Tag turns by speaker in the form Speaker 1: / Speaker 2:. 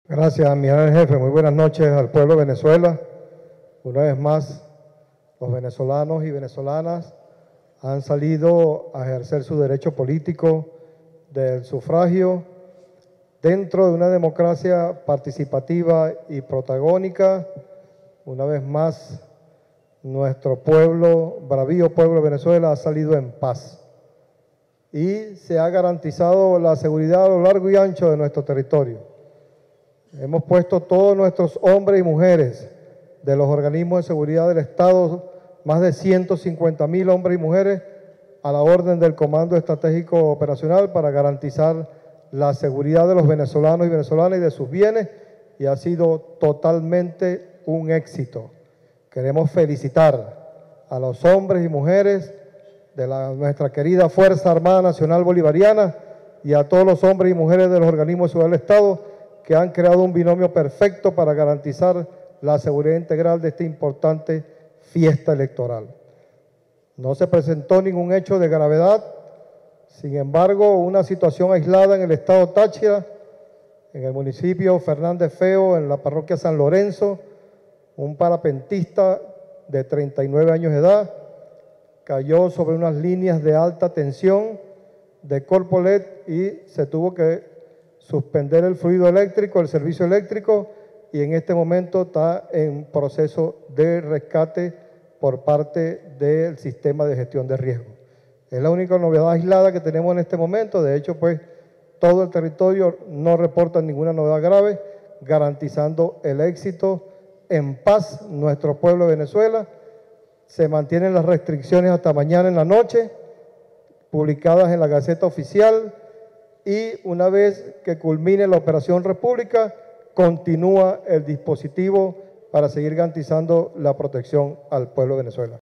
Speaker 1: Gracias, mi gran jefe. Muy buenas noches al pueblo de Venezuela. Una vez más, los venezolanos y venezolanas han salido a ejercer su derecho político del sufragio dentro de una democracia participativa y protagónica. Una vez más, nuestro pueblo, bravío pueblo de Venezuela, ha salido en paz y se ha garantizado la seguridad a lo largo y ancho de nuestro territorio. Hemos puesto todos nuestros hombres y mujeres de los organismos de seguridad del Estado, más de 150.000 hombres y mujeres, a la orden del Comando Estratégico Operacional para garantizar la seguridad de los venezolanos y venezolanas y de sus bienes, y ha sido totalmente un éxito. Queremos felicitar a los hombres y mujeres de nuestra querida Fuerza Armada Nacional Bolivariana y a todos los hombres y mujeres de los organismos de seguridad del Estado que han creado un binomio perfecto para garantizar la seguridad integral de esta importante fiesta electoral. No se presentó ningún hecho de gravedad, sin embargo, una situación aislada en el estado Táchira, en el municipio Fernández Feo, en la parroquia San Lorenzo, un parapentista de 39 años de edad cayó sobre unas líneas de alta tensión de corpo LED y se tuvo que suspender el fluido eléctrico, el servicio eléctrico, y en este momento está en proceso de rescate por parte del sistema de gestión de riesgo. Es la única novedad aislada que tenemos en este momento. De hecho, pues, todo el territorio no reporta ninguna novedad grave, garantizando el éxito en paz nuestro pueblo de Venezuela. Se mantienen las restricciones hasta mañana en la noche, publicadas en la Gaceta Oficial, y una vez que culmine la Operación República, continúa el dispositivo para seguir garantizando la protección al pueblo de Venezuela.